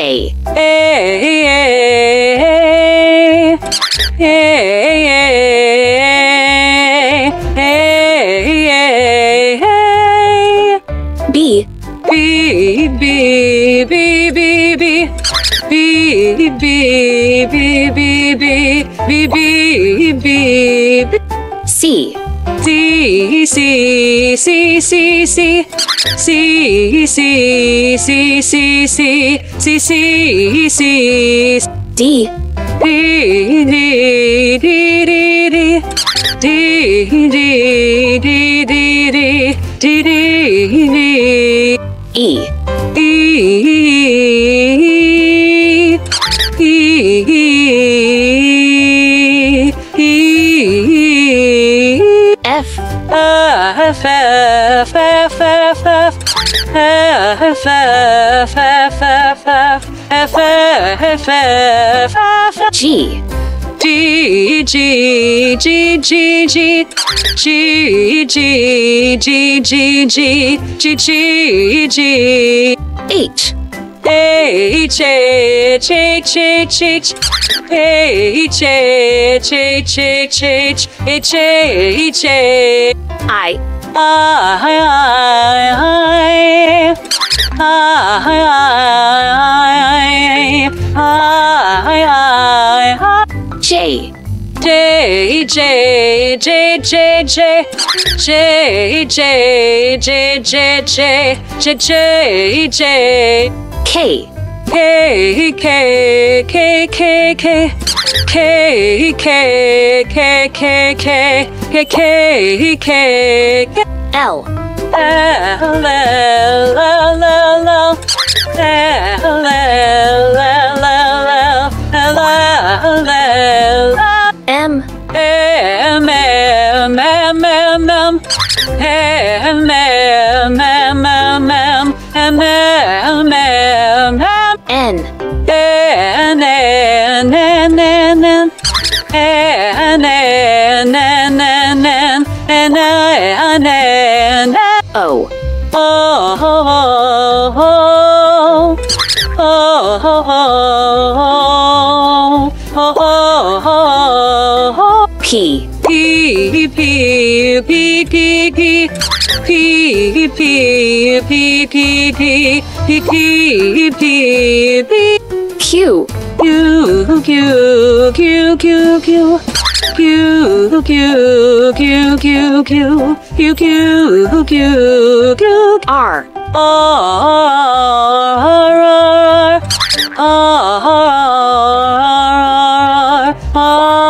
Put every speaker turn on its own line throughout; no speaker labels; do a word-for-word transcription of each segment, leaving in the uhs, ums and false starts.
A.
A, A, A, A, A,
B.
B, B, B, B, B, B, B, B, B, B, B, B, B, B,
C.
C, C, C, C, C, C, C, C, C, C, C, C, C,
D.
D, D, D, D, D, D, D, D, D, D, D,
E.
E, E, E,
F.
F, F, F, F, F, F, F, F, F, F,
G.
G, G, G, G, G, G, G, G, G, G, G, G, G,
H.
H, H, H, H, H, H, H, H, H, H, H,
I.
I, I, I, I, I,
J.
J, J, J, J, J, J, J, J, J, J, J, J,
K.
K, K, K, K, K, K, K, K, K, K, K, K, K,
L.
L, L, L, L, L, L, L,
M.
M, M, M, M, M, M, M, M, M, M, M, M,
N.
N, N, N, N, N, N, N, N, N, N, N,
O.
O, O, O,
P.
P, P, P, P, P, P, P, P, P, P, P, P, P, P,
Q.
Q, Q, Q, Q, Q, Q, Q, Q, Q, Q, Q, Q, Q, Q,
R.
R, R, R,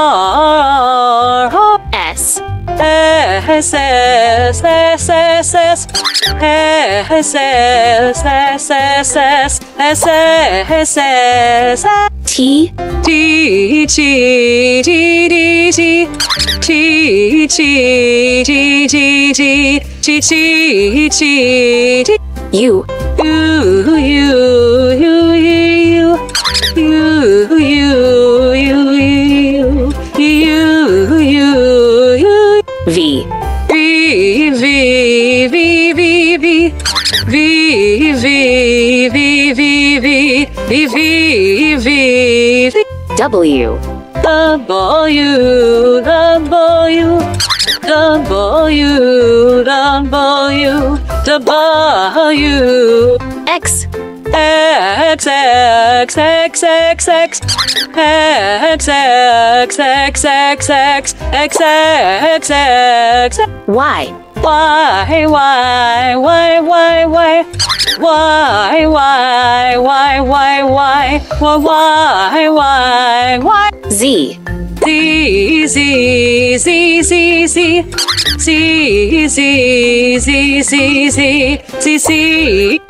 S.
S, S, S, S, S, S, S, S, S, S, S,
T.
T, T, T, T, T, T, T, T, T, T, T, T, T,
U.
U, U, U, U, U, U, U, U, U,
V.
V, V, V, V, V, V, V, V, V, V, V, V, V,
W.
W, W, W, W, W,
X.
X, X, X, X, X, X, X, X, X, X, X, X, X,
Y.
Y, Y, Y, Y, Y, Y, Y, Y, Y, Y, Y, Y, Y,
Z.
Z, Z, Z, Z, Z, Z, Z, Z, Z, Z, Z,